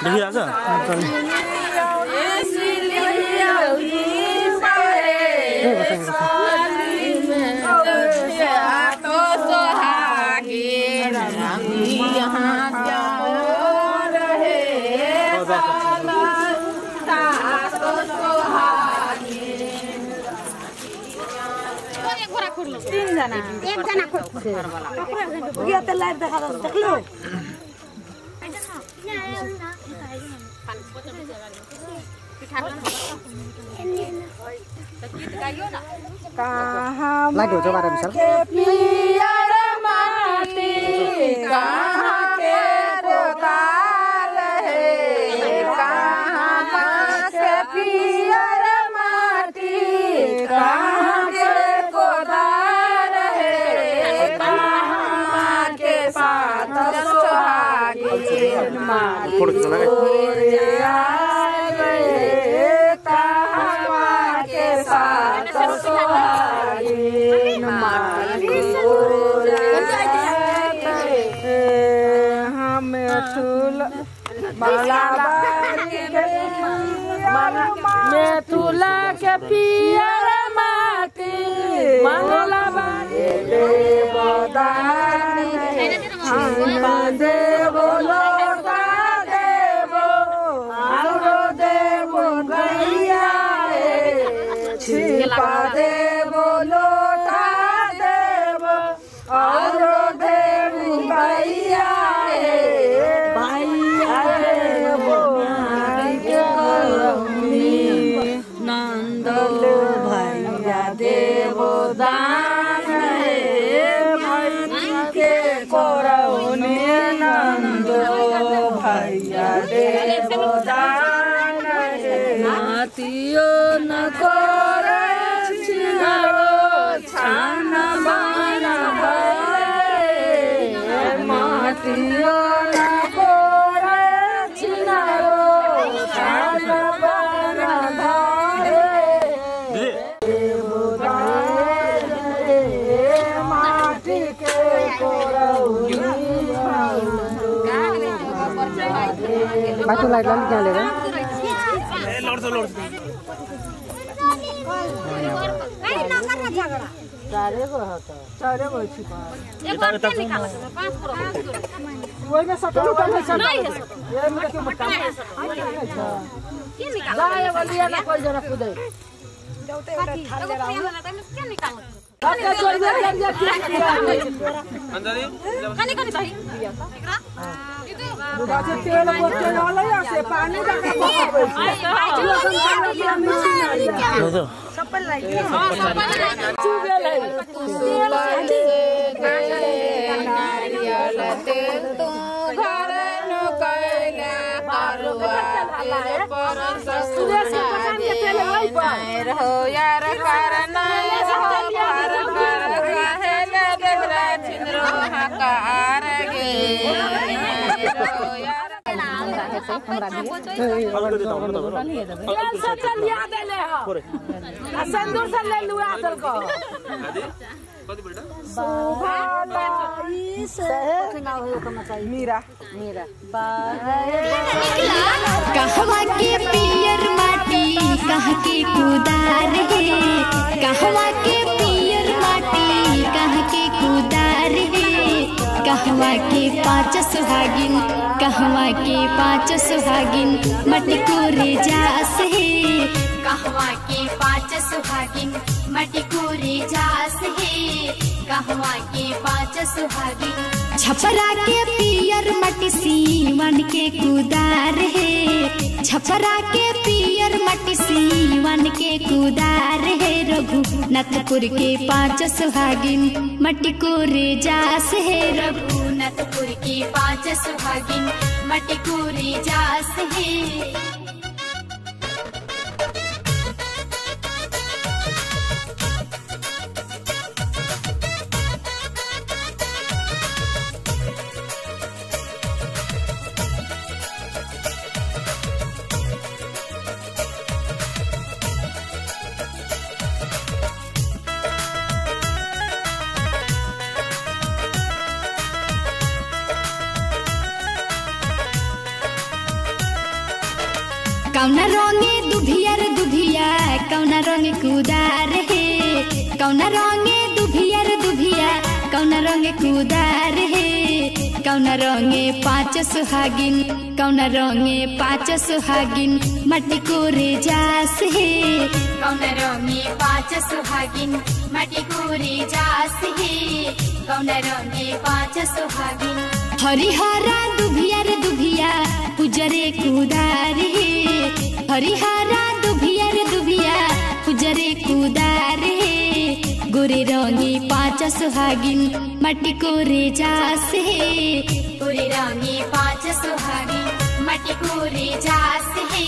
देखिरहेछ एक जना गया त लाइट देखा देखलो कहाँ लाइट हो बारे में पियर माटी कहाँ के कोताल है कहाँ के पियर माटी कहाँ के कोताल है कहाँ के साथ सुहागिन माटी मेथुला के पियर माटी मंगला बारी देवदान देवो लोटा देवो आलो देवो गैया छिपा देवो लोटा देवो आलो देवो गैया देवदान भैया के कोरौने नंदो भैया देवदान मातियो न कोरे छिनारो छान बाना भैया मातियो न कोरे छिनारो छान बाना बाटो लाइट लाली क्या ले रहे लड़ चारे को छिपा एक बार क्या निकाला 5 वही में सब टोटल है नहीं है ये मेरा क्यों मत क्या निकाला जाए वालिया ना कोई जरा खुद जौते थाल ले रहा हूं क्या निकाला क्या छोड़ दे अंदर कनी भाई एकरा बाजे तेल बोतल वाला या से पानी डाल सपल लाइट हां सपल लाइट चुबे लाइट नारियल तेल तू घर न कैले करवा तेरे पर ससुर से पकान के तेल वही पर रहो यार करना कहले देवरा छिंद्रो हकार गे हमरा लिया देले हो आ संदूर से ले लुआ दल को मीरा कहवा के पियर माटी कह के कुदार गे कहवा के पियर माटी कह के कुदार गे कहवा के 5 सुहागिन कहवा के 5 सुहागिन मटकोरे जास है कहवा के 5 सुहागिन मटकोरे जास है कहवा के 5 सुहागिन छपरा के पियर मटी सीवन के कुदार है छपरा के पियर मटी सीवन के कुदार है रघुनाथपुर के 5 सुहागिन मटकोरे जास है रघुनाथपुर के 5 सुहागिन मटकोरे जास है कौना रंगे दुभिया रे दुभिया कौना रंगे कुदार हे कौना रंगे दुभिया रे दुभिया कौना रंगे कुदार हे कौना रंगे पाँच सुहागिन कौना रंगे पाँच सुहागिन मटी कोरे जास हे कौना रंगे पाँच सुहागिन मटी कोरे जास हे कौना रंगे पाँच सुहागिन हरिहरा दुभिया रे दुभिया पुजरे कुदार हे हरिहरा दुभिया रे दुभिया पुजरे कुदार हे गोरे रंगी पाँच सुहागिन मटी कोरे जास हे गोरे रंगी पाँच सुहागिन मटी कोरे जास हे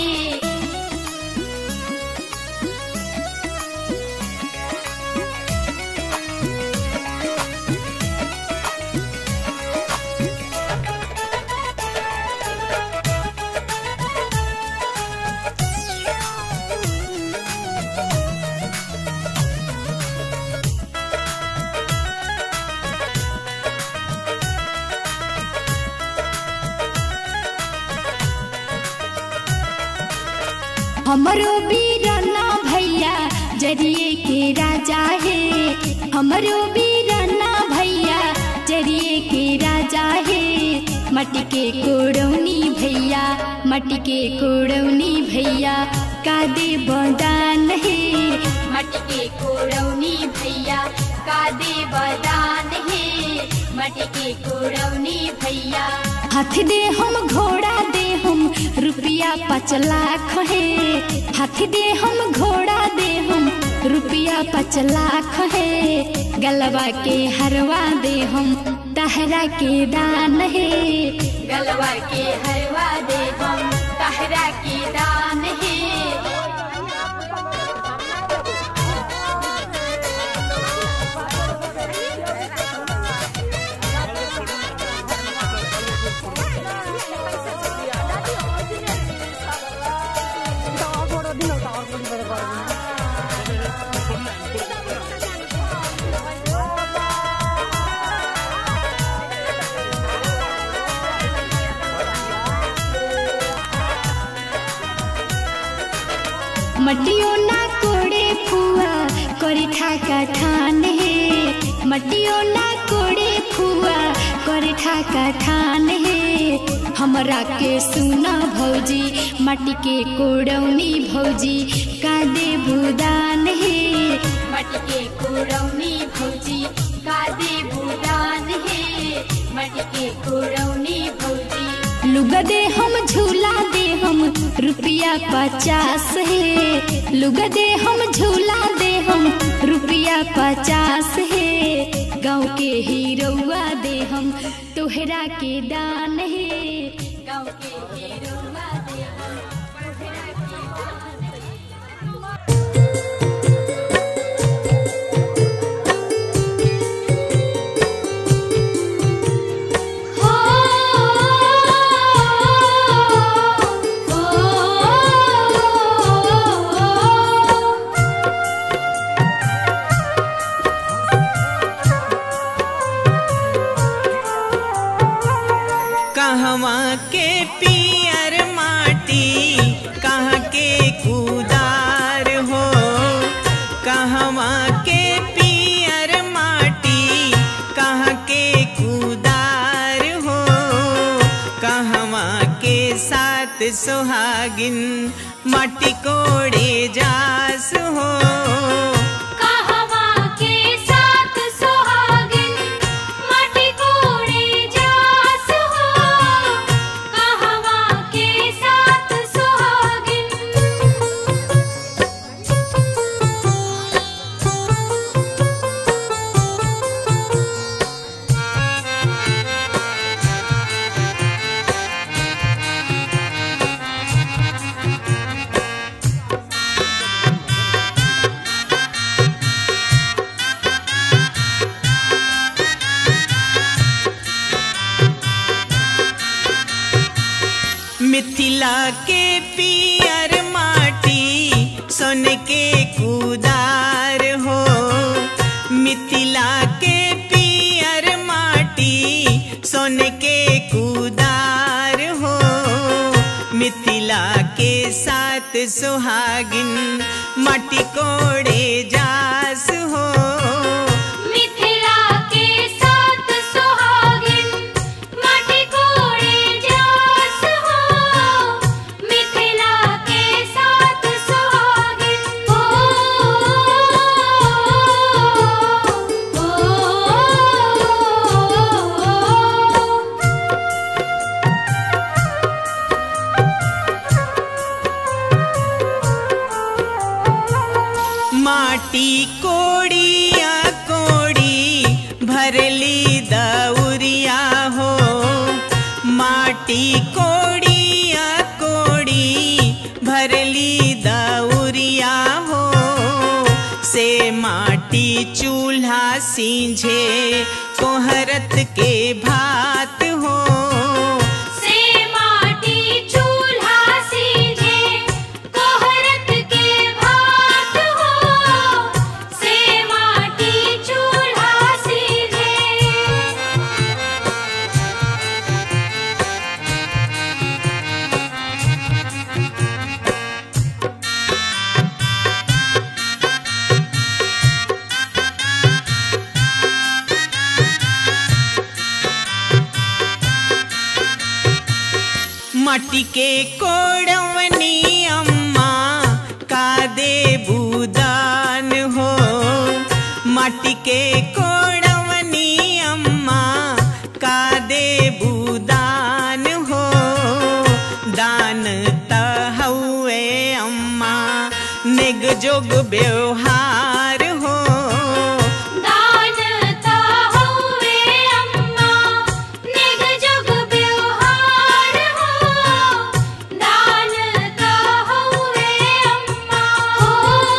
हमरो बीरना भैया जरिए के राजा है हमरो बीरना भैया जरिए के राजा है मटी के कोड़ौनी भैया मटी के कोड़ौनी भैया का दे बदान है मटी के कोड़ौनी भैया का दे बदान है मटी के कोड़ौनी भैया हाथ दे हम घोड़ा दे हम रुपया 5 लाख है हाथ दे हम घोड़ा दे हम रुपया 5 लाख है गलवा के हरवा दे हम तहरा के दान है गलवा के हरवा दे हम तहरा के दान है मटियो ना कोड़े फुआ करे ठाका ठान है मटियो ना कोड़े फुआ करे ठाका ठान है हमरा के सुना भौजी मटी के कोड़ौनी भौजी का दे बुदान है मटी के कोड़ौनी भौजी का दे बुदान है मटी के कोड़ौनी भौजी लुगा दे हम झूला दे हम रुपया 50 है लुगा दे हम झूला दे हम रुपया 50 है गाँव के हीरोआ दे हम तोहरा के दान है गाँव के हीरोआ दे हम तोहरा के दान है कहवा के पियर माटी कहाँ के कुदार हो कहवा के पियर माटी कहाँ के कुदार हो कहवा के साथ सुहागिन माटी कोड़े जास हो मिथिला के पियर माटी सोन के कुदार हो मिथिला के पियर माटी सोन के कुदार हो मिथिला के साथ सुहागिन माटी कोड़े जास हो। मिथिला के साथ सुहागिन माटी कोड़े जास हो। मिथिला के साथ सुहागिन हो। माटी कोड़िया कोड़ी भरली दउरिया हो। माटी कोड़िया कोड़ी भरली दउरिया हो। से माटी चूल्हा सींझे कोहरत के भात हो। से माटी चूल्हा सींझे कोहरत के भात हो। से माटी चूल्हा सींझे। माटी के कोड़वनी अम्मा का दे बुदान हो। माटी के कोड़वनी अम्मा का दे बुदान हो। दान तहुए अम्मा निग जोग व्यवहार हो। दान तहुए अम्मा निग जुग व्यवहार हो। दान तहुए अम्मा हो।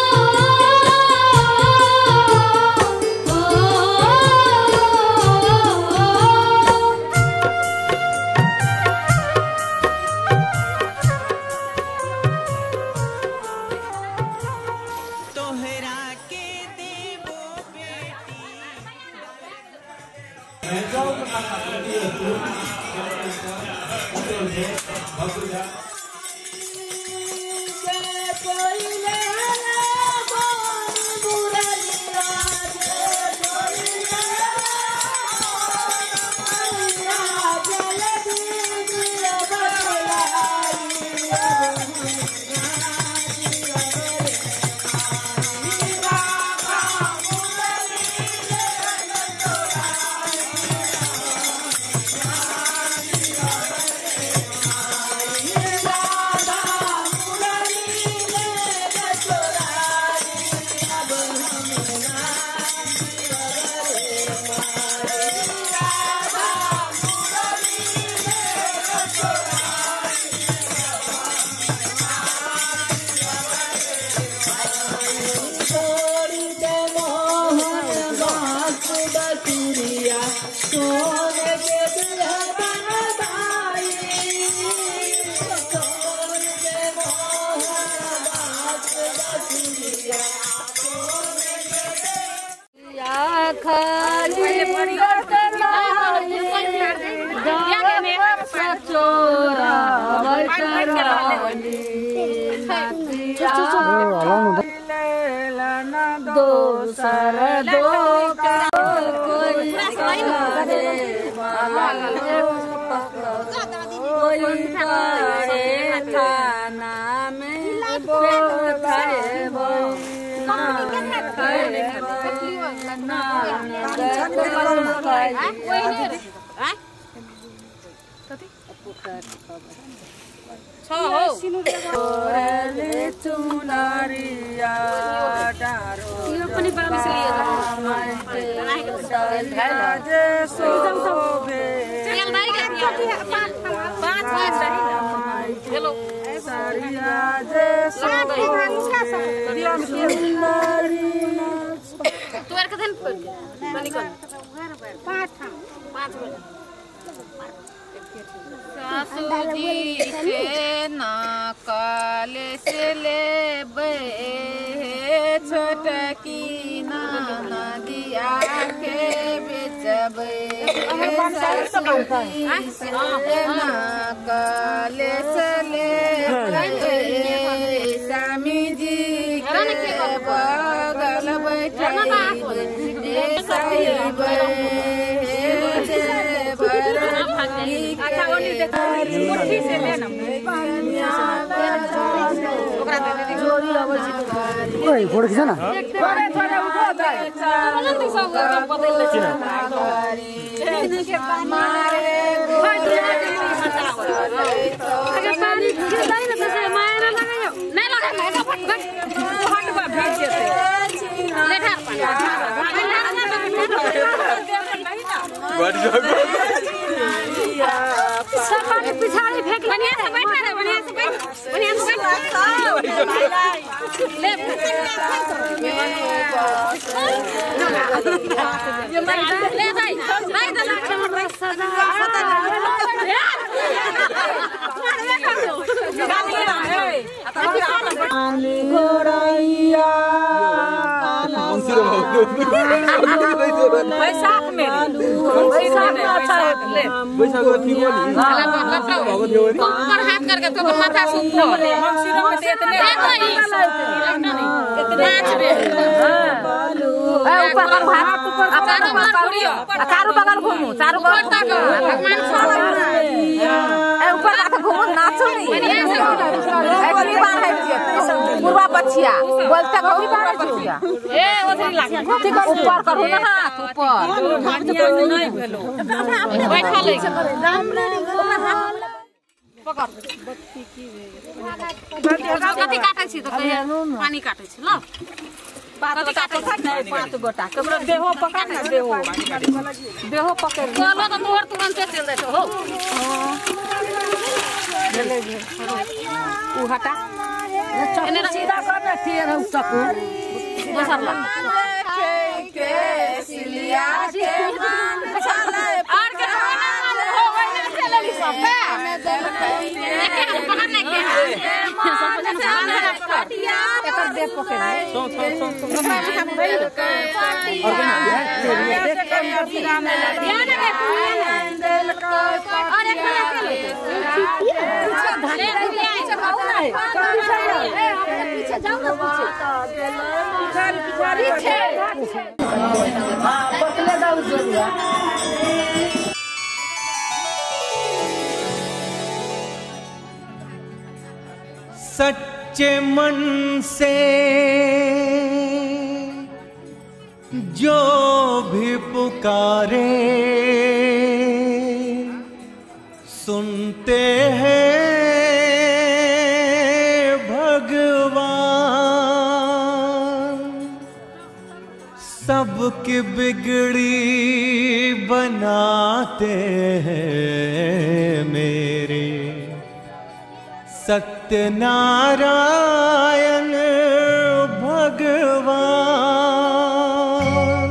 तोहरा के देवो बेटी सासुजी से ना काले से ले बे छोटकी नाना दिया के बेचबे सासुजी से ना काले से ले अथी से ले ना ओकरा दे दे जोड़ी आबै छै ओइ फोड़ खिचा ना थोड़े थोड़े उठो जाय बोलन त सब बदल ले छै मारे अगर पानी गिर जाए ना तो से माया ना लगायो नहीं लगा ना फट फटवा भेज देते ले ठार सब पानी पिछाड़ी फेंक बढ़िया से बैठ रे बढ़िया से बैठ ले ये मैं ले भाई भाई तो लाख में सजा बैसाख में ऊपर हाथ करके तो माथा से ऊपर मंगसिरों में देते नहीं ऊपर कर हाथ ऊपर चारों बगल घूमो चारों बगल तक भगवान ऊपर जाके घूमो नाचो नहीं ऐसी बार है पूर्वा पछिया बोलते गौरी बार पछिया ए ओथरी लाग ऊपर करू ना हाथ ऊपर नहीं भेलो बैठा ले पकड़ कथि काटै छी त पानी काटै छी ल बात काटै छ पाँच गोटा केकरो देहो पकड़ ना देहो पकड़ चलो त तोहर तुरंत चल जाय हो ले उ हटा एने सीधा कर ना तेर हम सकू दोसर ला के सिलिया के चले और के हो ना चलली सब में दल पकड़ नहीं के एकर दे पकड़ सो सच्चे मन से जो भी पुकारे सुनते हैं भगवान, सबकी बिगड़ी बनाते हैं मेरे सत्यनारायण भगवान।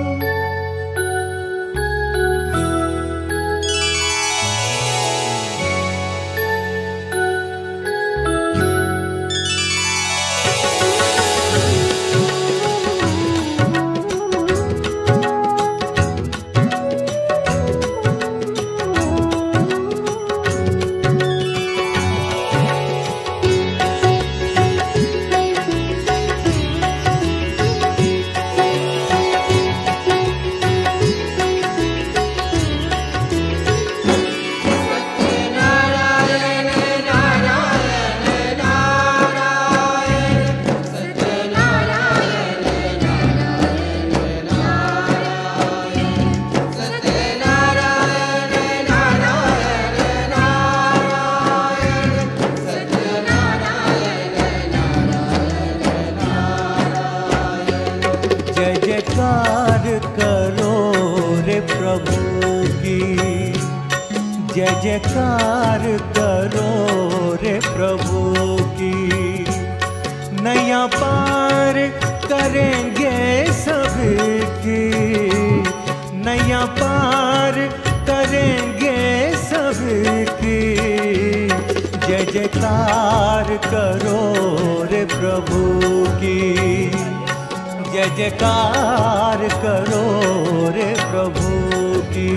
जय जयकार करो रे प्रभु की, नैया पार करेंगे सबकी, नैया पार करेंगे सबकी। जय जयकार करो रे प्रभु की, जय जयकार करो रे प्रभु की।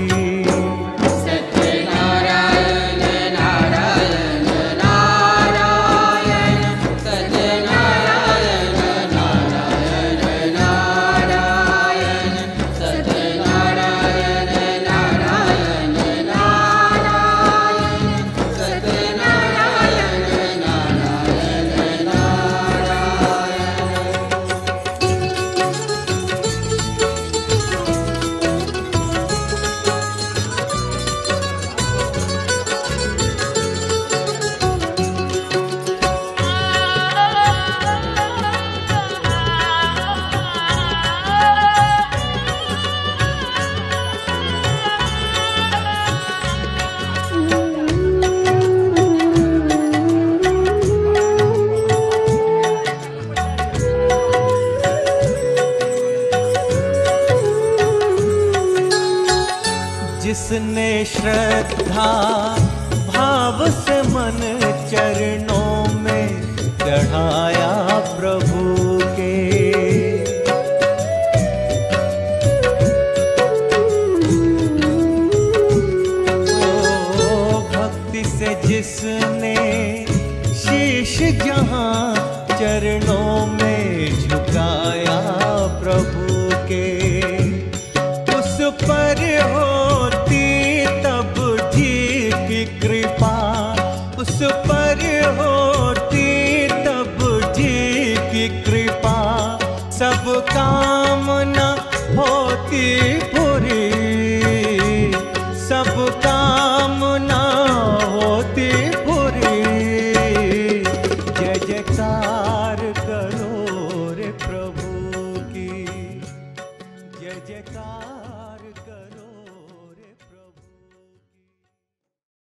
सत्यनारायण श्रद्धा भाव से मन चरणों में चढ़ाया प्रभु के। ओ भक्ति से जिसने शीश जहां चरणों में झुकाया प्रभु के, उस पर होती तब जी की कृपा, उस पर होती तब जी की कृपा, सब कामना होती